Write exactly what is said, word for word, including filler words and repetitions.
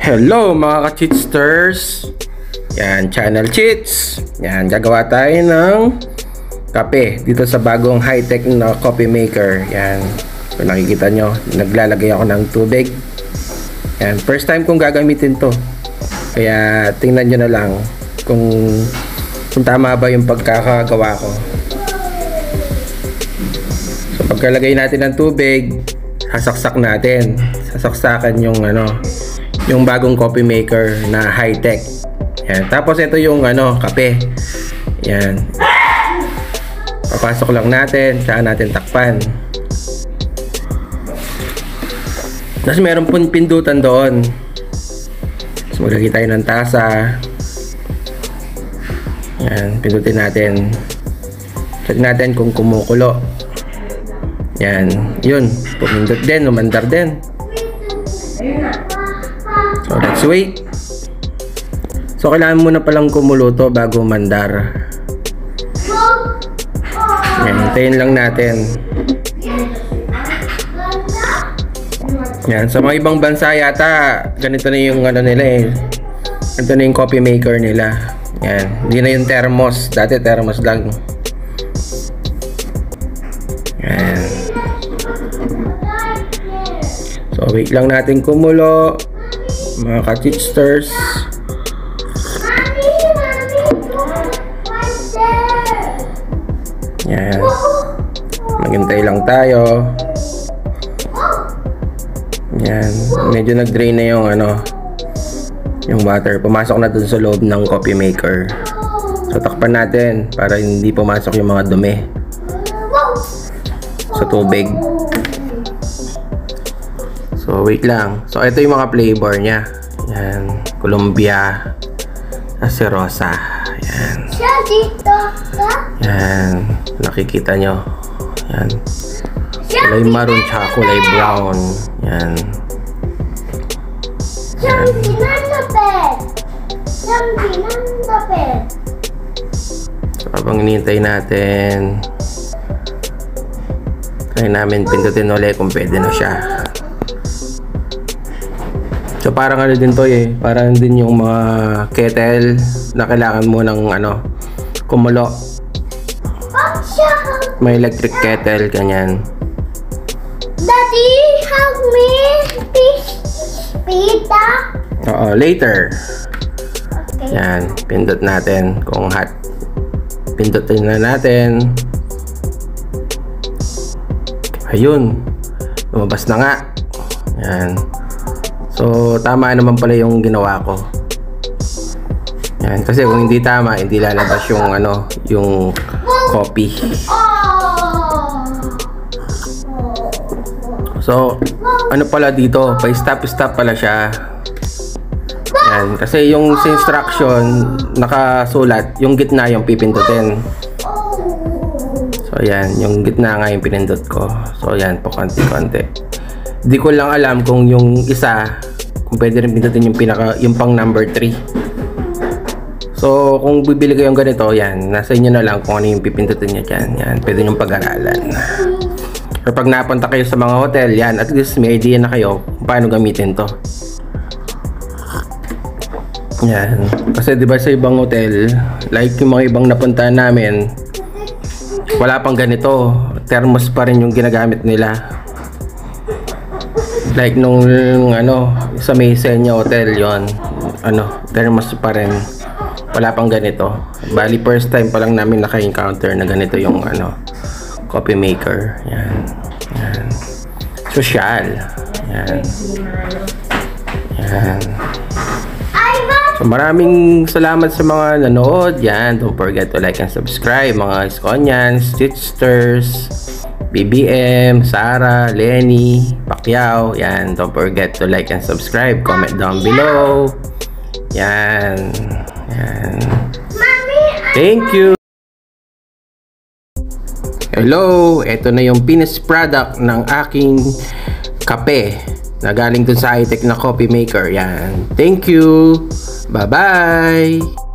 Hello mga ka-Chitzsters. Yan, channel Chitz. Yan, gagawa tayo ng kape dito sa bagong high-tech na Coffeemaker. Yan, kung nakikita nyo, naglalagay ako ng tubig. Yan, first time kong gagamitin to. Kaya tingnan nyo na lang kung, kung tama ba yung pagkakagawa ko. So pagkalagay natin ng tubig, sasaksak natin. Sasaksakan yung ano, yung bagong Coffeemaker na high-tech. Yan. Tapos ito yung ano, kape. Yan. Papasok lang natin, tsaka natin takpan. Tapos meron pong pindutan doon. Tapos maglagay tayo ng tasa. Yan, pindutin natin. Check natin kung kumukulo. Yan, yun. Pumindot din, umandar din. So let's wait. So kailangan muna palang kumuluto bago mandar. Yan, hintayin lang natin. Yan, sa mga ibang bansa yata ganito na yung ano nila eh. Ganito na yung Coffeemaker nila. Yan, hindi na yung thermos. Dati thermos lang. Yan. So wait lang natin kumulo mga ka-Chitzsters. Yan. Maghintay lang tayo. Yan. Medyo nag-drain na yung ano, yung water. Pumasok na dun sa loob ng Coffeemaker. So takpan natin para hindi pumasok yung mga dumi sa tubig. So wait lang. So ito yung mga flavor niya. Yan, Colombia, Acerosa. Yan. Yan, nakikita nyo. Yan. Kulay maroon tsaka kulay brown. Yan. Yan. So habang hinihintay natin, try namin pindutin ulit kung pwede na siya. So parang ano din to eh, parang din yung mga kettle na kailangan mo ng ano, kumulo. May electric kettle, ganyan. Daddy, help me please speed up. Oo, later. Okay. Yan, pindot natin kung hot. Pindutin na natin. Ayun, lumabas na nga. Yan. So, tama naman pala yung ginawa ko. Yan, kasi kung hindi tama, hindi lalabas yung ano, yung coffee. So, ano pala dito, pa stop-stop pala siya. Yan, kasi yung sa instruction, nakasulat, yung gitna yung pipindutin. So, yan, yung gitna nga yung pinindot ko. So, yan po, konti-konti. Di ko lang alam kung yung isa, kung pwede rin pindutin yung pinaka, yung pang number three. So, kung bibili kayong ganito, yan, nasa inyo na lang kung ano yung pipindutin nyo dyan. Yan, pwede nyo pag-aralan. Or pag napunta kayo sa mga hotel, yan, at least may idea na kayo kung paano gamitin to. Yan. Kasi diba sa ibang hotel, like yung mga ibang napuntahan namin, wala pang ganito. Thermos pa rin yung ginagamit nila. Like nung ano, sa Maysenia Hotel yon, ano, thermos pa rin. Wala pang ganito. Bali first time pa lang namin naka-encounter na ganito yung ano, Coffeemaker. Yan. Yan. Social. Yan. Yan. So maraming salamat sa mga nanood. Yan, don't forget to like and subscribe mga Iskonyans, Chitzsters, B B M, Sarah, Lenny, Pacquiao. Yan, don't forget to like and subscribe. Comment down below. Yan. Yan. Thank you. Hello, ito na yung finished product ng aking kape na galing dun sa high-tech na Coffeemaker. Yan. Thank you. Bye-bye.